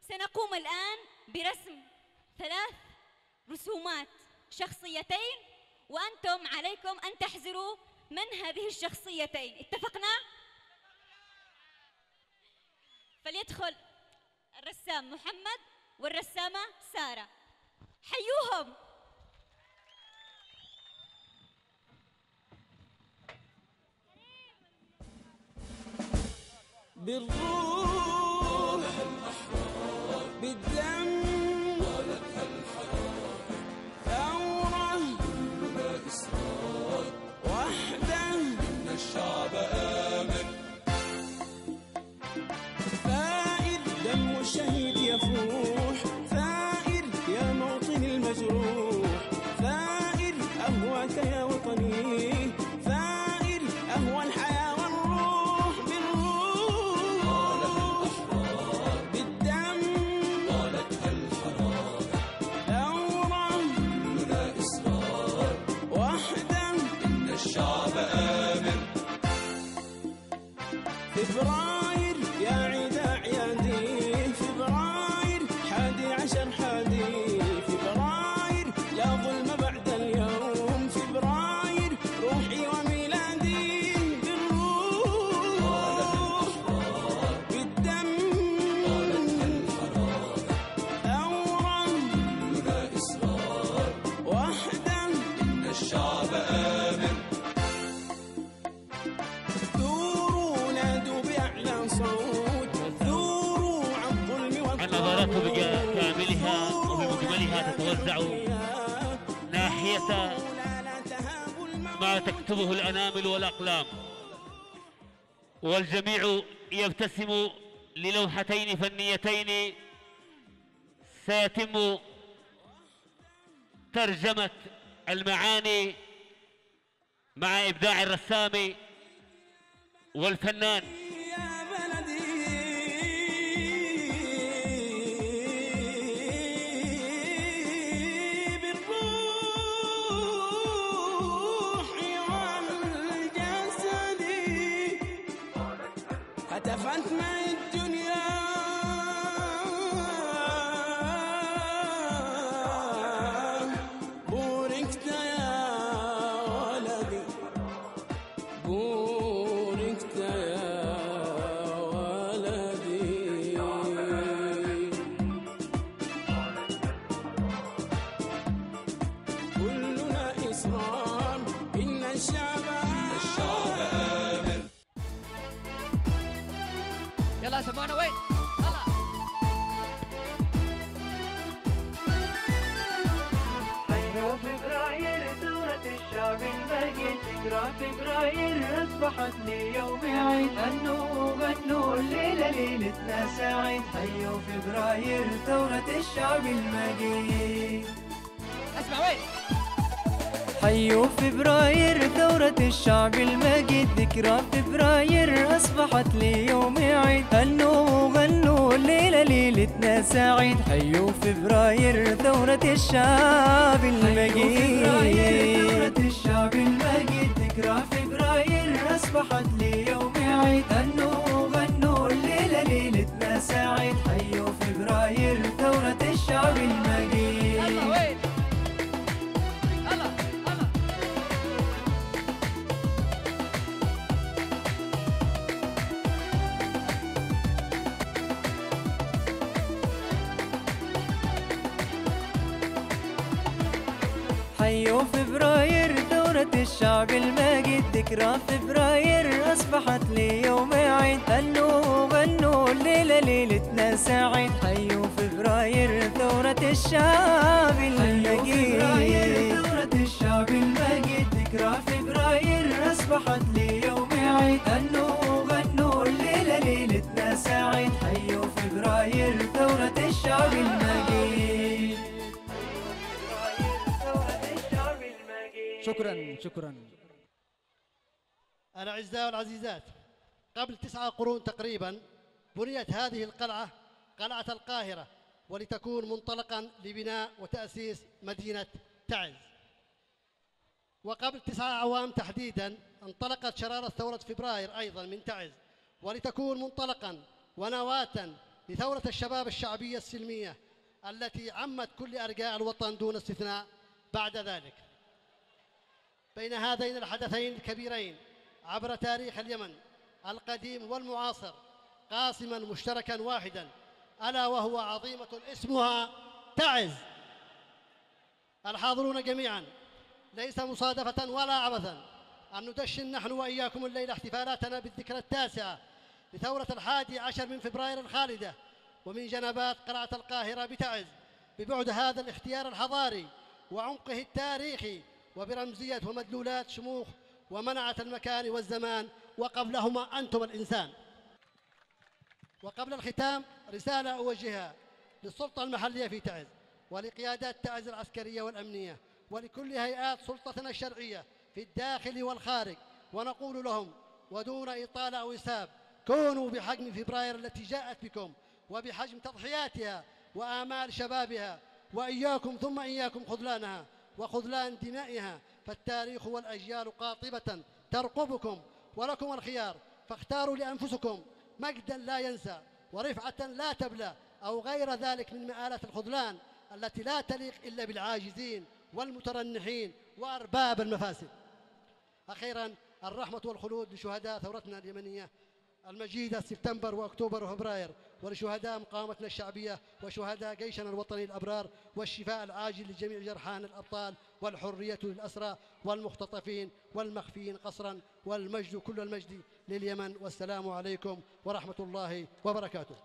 سنقوم الآن برسم 3 رسومات شخصيتين، وأنتم عليكم أن تحزروا من هذه الشخصيتين. اتفقنا؟ فليدخل الرسام محمد والرسامة سارة، حيوهم. بالروح بالدم ثورة إصرار وحدة إن الشعب آمن ثائر دم الشهيد يفوح ثائر يا موطن المجروح ثائر أهواك يا وطني ثائر أهوى الحياة والروح بالروح بالدم قالتها الحرارة ثورة كلنا إصرار وحدة إن الشعب آمن فبراير يا عيد أعيادي فبراير 11 حادي فبراير لا ظلم بعد اليوم فبراير روحي وميلادي بالروح بالدم ثورة كلنا إصرار وحدة إن الشعب آمن ثوروا نادوا بأعلى صوت ثوروا عن الظلم النظرات بكاملها وبمجملها تتوزع ناحية ما تكتبه الأنامل والأقلام، والجميع يبتسم للوحتين فنيتين سيتم ترجمة المعاني مع إبداع الرسام والفنان. يا بلدي بالروح والجسد هتفت مع الدنيا بوركت يا ولدي بوركت يا ولدي كلنا إصرار إن الشعب آمن يلا سمعنا وين؟ يلا حيوا فبراير ثورة الشعب المجيد ذكرى فبراير أصبحت لي يوم عيد غنوا غنوا الليلة ليلتنا سعيد حيوا فبراير ثورة الشعب المجيد اسمع وين؟ حيوا فبراير ثورة الشعب المجيد ذكرى فبراير أصبحت لي يوم عيد غنوا غنوا الليلة ليلتنا سعيد حيوا فبراير ثورة الشعب المجيد ثورة الشعب المجيد ذكرى فبراير أصبحت لي يوم عيد غنوا غنوا الليلة ليلتنا سعيد حيوا فبراير ثورة الشعب المجيد يلا وين؟ يلا يلا حيوا فبراير ثورة الشعب المجيد ذكرى فبراير أصبحت لي يوم عيد غنوا غنوا الليلة ليلتنا سعيد حيوا فبراير ثورة الشعب المجيد ثورة الشعب المجيد ذكرى فبراير أصبحت لي يوم عيد غنوا غنوا الليلة ليلتنا سعيد حيوا فبراير ثورة الشعب المجيد شكرا. الأعزاء والعزيزات، قبل 9 قرون تقريبا بنيت هذه القلعة قلعة القاهرة ولتكون منطلقا لبناء وتأسيس مدينة تعز. وقبل 9 أعوام تحديدا انطلقت شرارة ثورة فبراير أيضا من تعز ولتكون منطلقا ونواة لثورة الشباب الشعبية السلمية التي عمت كل أرجاء الوطن دون استثناء بعد ذلك. بين هذين الحدثين الكبيرين عبر تاريخ اليمن القديم والمعاصر قاسما مشتركا واحدا، ألا وهو عظيمة اسمها تعز. الحاضرون جميعا، ليس مصادفة ولا عبثا أن ندشن نحن وإياكم الليلة احتفالاتنا بالذكرى التاسعة لثورة 11 من فبراير الخالدة، ومن جنبات قلعة القاهرة بتعز، ببعد هذا الاختيار الحضاري وعمقه التاريخي وبرمزية ومدلولات شموخ ومنعة المكان والزمان وقبلهما أنتم الإنسان. وقبل الختام رسالة أوجهها للسلطة المحلية في تعز ولقيادات تعز العسكرية والأمنية ولكل هيئات سلطتنا الشرعية في الداخل والخارج، ونقول لهم ودون إطالة أو إسهاب: كونوا بحجم فبراير التي جاءت بكم وبحجم تضحياتها وآمال شبابها، وإياكم ثم إياكم خذلانها وخذلان دمائها، فالتاريخ والأجيال قاطبة ترقبكم ولكم الخيار، فاختاروا لأنفسكم مجدا لا ينسى ورفعة لا تبلى أو غير ذلك من مآلات الخذلان التي لا تليق إلا بالعاجزين والمترنحين وأرباب المفاسد. أخيرا الرحمة والخلود لشهداء ثورتنا اليمنية المجيدة سبتمبر وأكتوبر وفبراير، ولشهداء مقاومتنا الشعبية وشهداء جيشنا الوطني الأبرار، والشفاء العاجل لجميع جرحانا الأبطال، والحرية للأسرى والمختطفين والمخفيين قسرا، والمجد كل المجد لليمن. والسلام عليكم ورحمة الله وبركاته.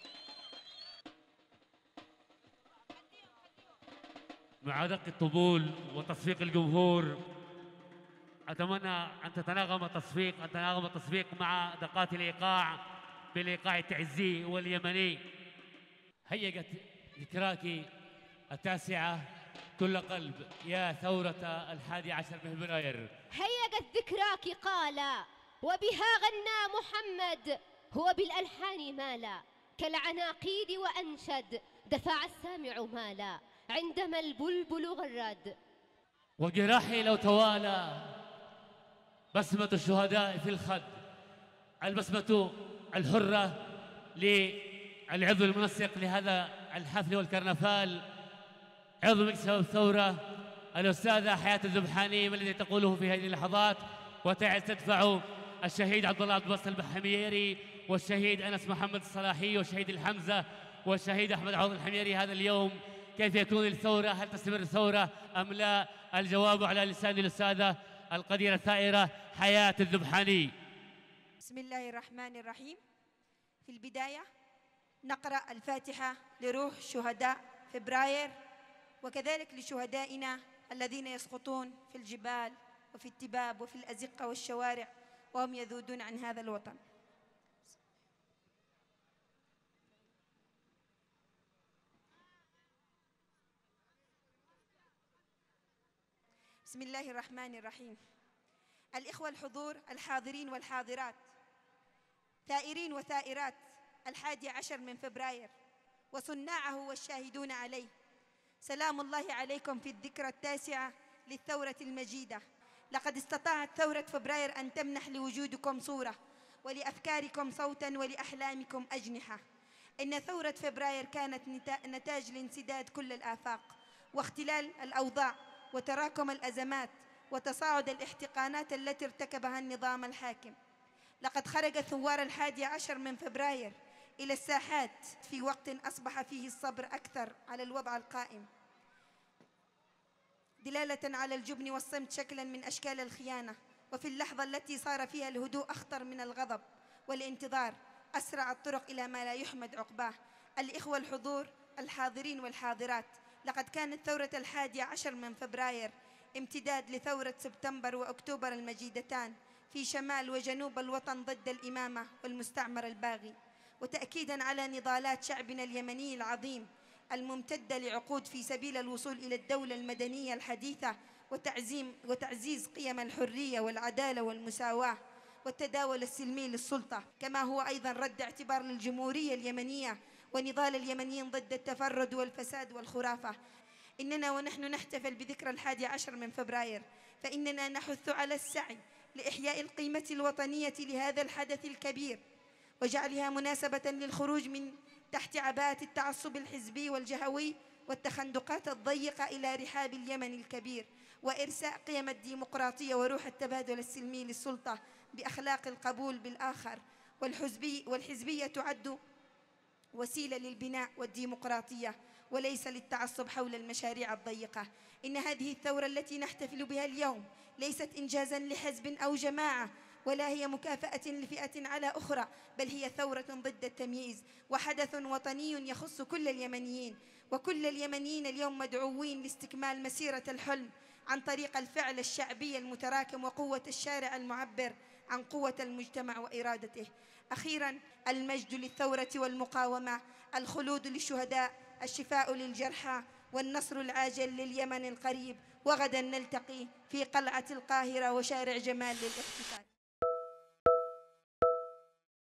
مع دق الطبول وتصفيق الجمهور، أتمنى أن تتناغم التصفيق مع دقات الإيقاع بالإيقاع التعزي واليمني. هيجت ذكراك التاسعة كل قلب يا ثورة 11 من فبراير. هيجت ذكراك قالا وبها غنى محمد، هو بالألحان مالا كالعناقيد وأنشد، دفع السامع مالا عندما البلبل غرد. وجراحي لو توالى بسمة الشهداء في الخد، البسمة الحرة للعضو المنسق لهذا الحفل والكرنفال، عضو مجلس الثورة الأستاذة حياة الذبحاني، ما الذي تقوله في هذه اللحظات؟ وتعز تدفع الشهيد عبد الله عبد الباسط الحميري والشهيد أنس محمد الصلاحي والشهيد الحمزة والشهيد أحمد عوض الحميري هذا اليوم. كيف يكون الثورة؟ هل تستمر الثورة أم لا؟ الجواب على لسان الأستاذة القديرة الثائرة حياة الذبحاني. بسم الله الرحمن الرحيم. في البداية نقرأ الفاتحة لروح شهداء فبراير، وكذلك لشهدائنا الذين يسقطون في الجبال وفي التباب وفي الأزقة والشوارع وهم يذودون عن هذا الوطن. بسم الله الرحمن الرحيم. الإخوة الحضور الحاضرين والحاضرات، ثائرين وثائرات 11 من فبراير وصناعه والشاهدون عليه، سلام الله عليكم في الذكرى التاسعة للثورة المجيدة. لقد استطاعت ثورة فبراير أن تمنح لوجودكم صورة ولأفكاركم صوتاً ولأحلامكم أجنحة. إن ثورة فبراير كانت نتاج لانسداد كل الآفاق واختلال الأوضاع وتراكم الأزمات وتصاعد الاحتقانات التي ارتكبها النظام الحاكم. لقد خرج ثوار 11 من فبراير إلى الساحات في وقت أصبح فيه الصبر أكثر على الوضع القائم، دلالة على الجبن والصمت شكلاً من أشكال الخيانة. وفي اللحظة التي صار فيها الهدوء أخطر من الغضب والانتظار، أسرع الطرق إلى ما لا يحمد عقباه. الإخوة الحضور الحاضرين والحاضرات، لقد كانت ثورة 11 من فبراير امتداد لثورة سبتمبر وأكتوبر المجيدتان في شمال وجنوب الوطن ضد الإمامة والمستعمر الباغي، وتأكيداً على نضالات شعبنا اليمني العظيم الممتدة لعقود في سبيل الوصول إلى الدولة المدنية الحديثة وتعزيز قيم الحرية والعدالة والمساواة والتداول السلمي للسلطة، كما هو أيضاً رد اعتبار للجمهورية اليمنية ونضال اليمنيين ضد التفرد والفساد والخرافة. إننا ونحن نحتفل بذكرى 11 من فبراير فإننا نحث على السعي لإحياء القيمة الوطنية لهذا الحدث الكبير وجعلها مناسبة للخروج من تحت عباءة التعصب الحزبي والجهوي والتخندقات الضيقة إلى رحاب اليمن الكبير، وإرساء قيم الديمقراطية وروح التبادل السلمي للسلطة بأخلاق القبول بالآخر. والحزبية تعد وسيلة للبناء والديمقراطية وليس للتعصب حول المشاريع الضيقة. إن هذه الثورة التي نحتفل بها اليوم ليست إنجازاً لحزب أو جماعة، ولا هي مكافأة لفئة على أخرى، بل هي ثورة ضد التمييز وحدث وطني يخص كل اليمنيين. وكل اليمنيين اليوم مدعوين لاستكمال مسيرة الحلم عن طريق الفعل الشعبي المتراكم وقوة الشارع المعبر عن قوة المجتمع وإرادته. أخيراً، المجد للثورة والمقاومة، الخلود للشهداء، الشفاء للجرحى، والنصر العاجل لليمن القريب. وغداً نلتقي في قلعة القاهرة وشارع جمال للاحتفال.